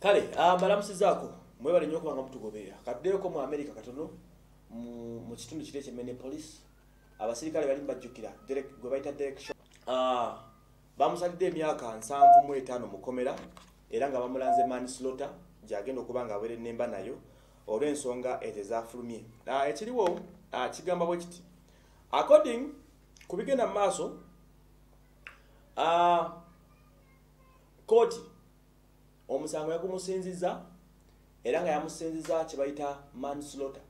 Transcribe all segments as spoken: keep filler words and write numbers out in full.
Kale, abalamusizaako mwebale nnyo kubanga mutugoberera. Kaddeko mu America katono mu kitundu kire kye Minneapolis abasirikale bali mbajjukira Derek gwe bayita Derek Chauvin. Ah, bamusalidde emyaka nsanvu mu etaano mukomera era nga bamulanze manslaughter gyagenda okuba nga awere nemba nayo olw'ensonga ezafulumye. Ah, ekiriwo ah, kigamba bwe kiti. According ku bigenda mu maaso ah koti omusango yakumusinziza era nga yamusinziza kye bayita manslaughter.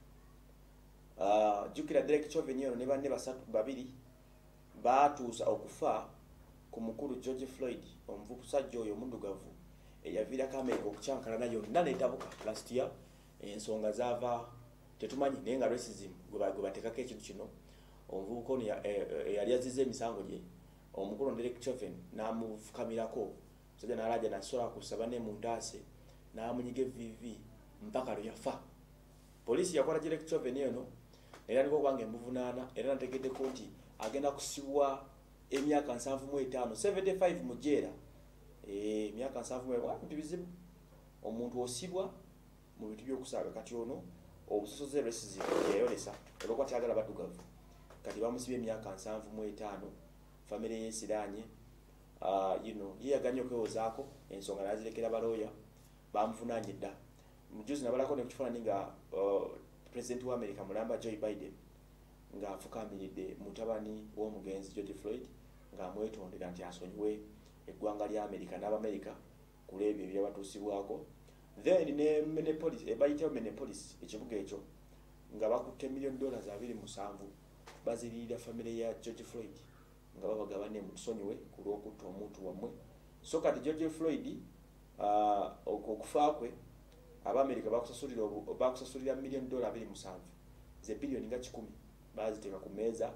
Uh, jukira Derek Chauvin ne banne basatu babiri baatuusa okufa ku mukulu George Floyd omusajja oyo omundugavu eyaviirako America okucyankala nayo yonna n'etabuka last year. Ensonga zaava tetumanyi naye nga racism gwe bateekako ekintu kino omuvubuka ono eyali azizza emisango gye omukulu Derek Chauvin n'amufukamirako musajja n'alaja nasobola kusaba ne mu ntaase n'amunyiga evviivi mpaka lwe yafa. Polisi yakola Derek Chauvin eno era niko kwange mbuvunaana era nategeddeko nti agenda kusibwa emyaka nsanvu mu etaano seventy-five mu jeera. Eh, emyaka nsanvu mu etaano bizibu omuntu osibwa mu bintu by'okusaaga kati ono obusosoze racism yayolesa olwokuba tyagala baddugavu kati bamusibye emyaka nsanvu mu etaano. Family yesiranye uh, you know ye yaganye okwewozaako ensonga nazirekera balooya bamuvunaanye dda. Mujuzi nabalako ne kukifaananyi nga uh, President wa America mulamba Joe Biden nga afukamiridde mutabani w'omugenzi George Floyd nga amwetondera nti asonyiwe eggwanga lya America n'Abamerika ku lebyo ebyabatuusibwako. Then ne Minneapolis ebayita Minneapolis ekibuga ekyo nga bakutte million dollars abiri musanvu bazirira family ya George Floyd nga babagabane mutusonyiwe ku lw'okutta omuntu wammwe. So kati George Floyd uh, okufa kwe Abamerika bakusasulira bakusasulira million dollar abiri musanvu ze billion nga kikumi baziteeka ku meeza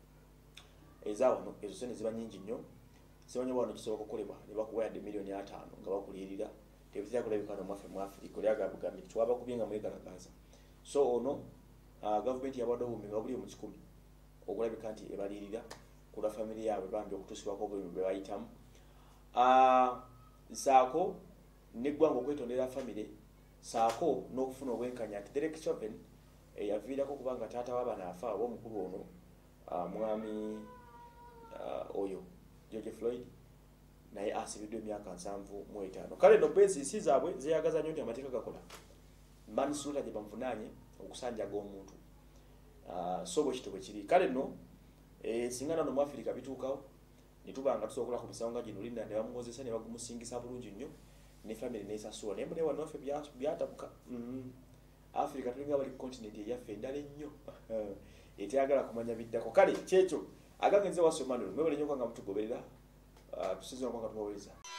ezawano ezo sente ziba nyingi nnyo simanyi wano kisobola okukolebwa ne bakuwa yadde million ataano nga bakulirira tebitera kulabika no mwaffe mu Africa oli agambye twaba kubyenga mwegalagaza. So ono uh, government yawadde obumenyi buli mu kikumi okulabika nti ebalirira kula family yaabwe bambi okutusibwako obulimi bwe bayitamu. Uh, saako neggwanga okwetondera family saako n'okufuna obwenkanya nti Derek Chauvin eyaviirako kubanga taata w'abaana afa oba omukulu ono uh, mwami uh, oyo George Floyd naye asibiddwa emyaka nsanvu mu etaano. Kale no bensi zaabwe zeyagaza nnyo nti amateeka gakola manslaughter gye bamuvunaanye okusanjaga omuntu. Uh, so bwe kitwe kiri kale no e, singa nano mu Africa bituukawo ne tubanga tusobola ku misango nga gino linda ne bamukozesa ne bagumusingisa bulungi nnyo ne family nesasula naye mune wano ffe byatabuka. mm Africa tulinga bali continent eyaffe endala ennyo eteyagala kumanya biddako. Kale kyekyo agangenze wasomano mwebale nnyo kwanga mutugoberera uh, tusinzira kwanga tumuweza.